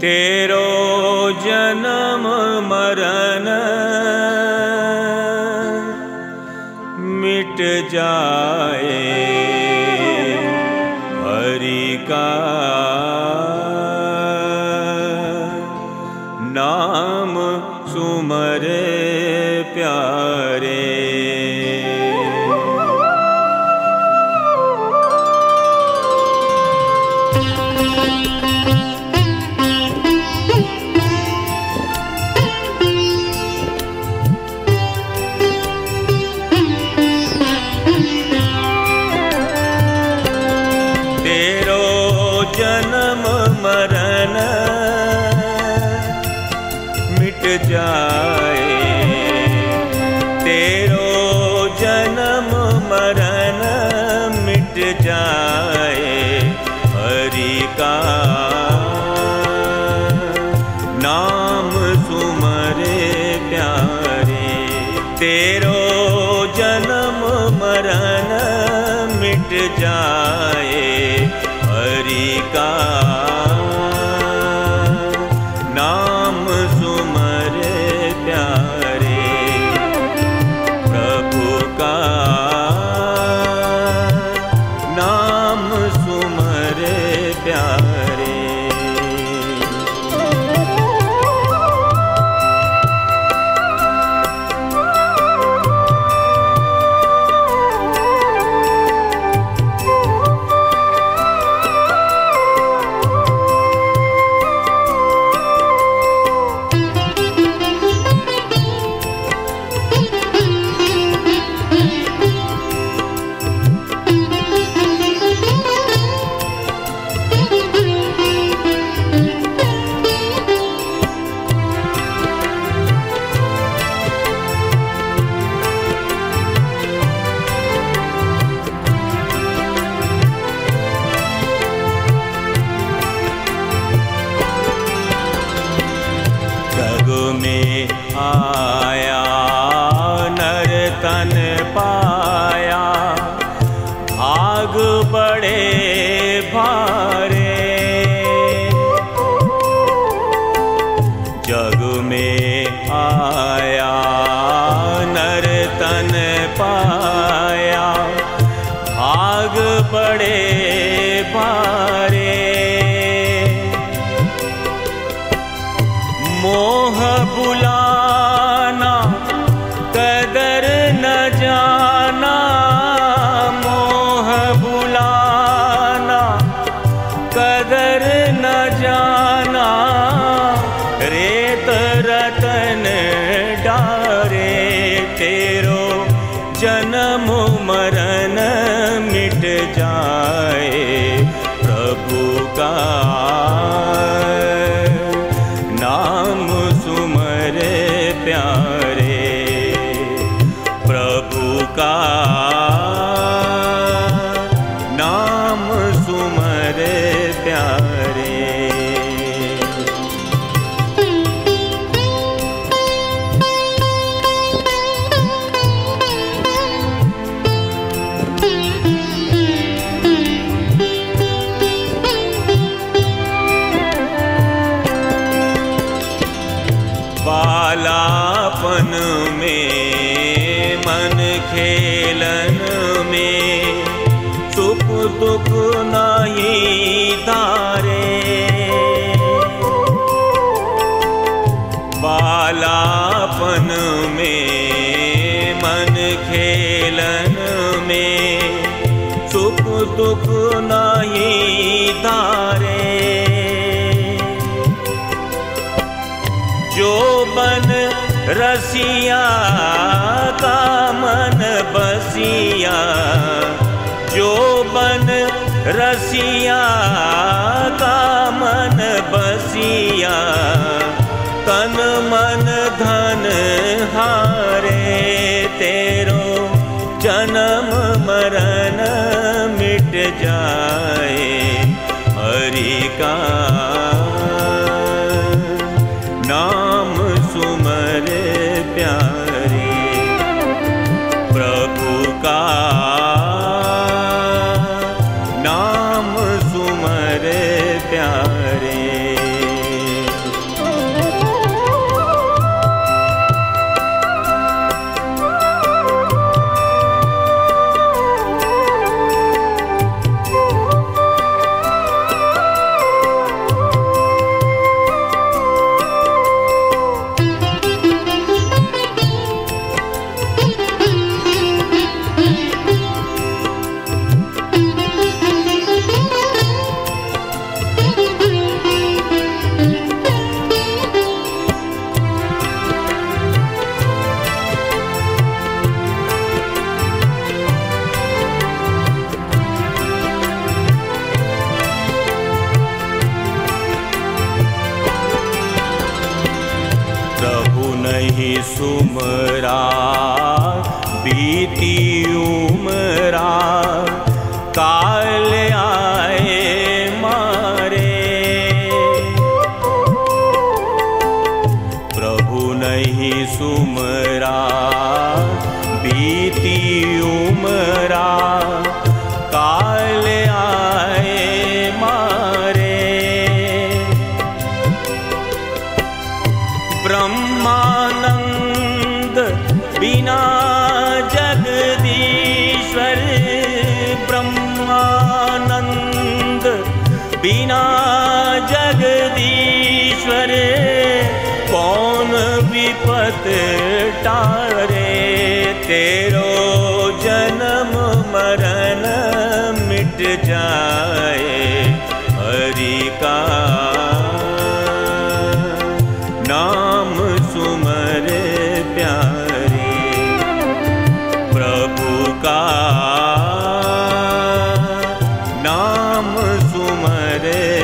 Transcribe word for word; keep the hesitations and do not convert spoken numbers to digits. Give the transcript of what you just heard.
तेरो जन्म मरण मिट जाए, हरि का नाम सुमरे प्यारे। जन्म मरण मिट जाए, तेरो जन्म मरण मिट जाए, हरि का नाम सुमरे प्यारे। तेरो जन्म मरण मिट जाए, हरि का नाम सुमरे प्यारे। प्रभु का नाम सुमरे प्यारे। में आया नर तन पाया, भाग बड़े भारे। जग में आया नर तन पाया, भाग बड़े भारे। मोह बुलाना कदर न जाना, मोह बुलाना कदर न जाना, रेत रतन डारे। तेरो जन्म मरण मिट जाए, प्रभु का नाम सुमरे प्यारे। प्रभु का नाम सुमरे प्यारे। बालापन में मन खेलन में, सुख दुख नहीं धारे। बालापन में मन खेलन में, सुख दुख नहीं धारे। जो बन रसिया का मन बसिया, जो बन रसिया का मन बसिया, तन मन धन हारे। तेरो जन्म मरण मिट जाए, हरि का नाम सुमरे प्यारे। प्रभु का नाम सुमरे प्यारे। सुमरा बीती उमरा काल आए मारे। प्रभु नहीं सुमरा बीती उमरा काल आए मारे। ब्रह्मानंद बिना जगदीश्वर, ब्रह्मानंद बिना जगदीश्वर, कौन विपत टारे। तेरो जन्म मरण मिट जाए, हरि का नाम सुमर प्यारे। प्रभु का नाम सुमर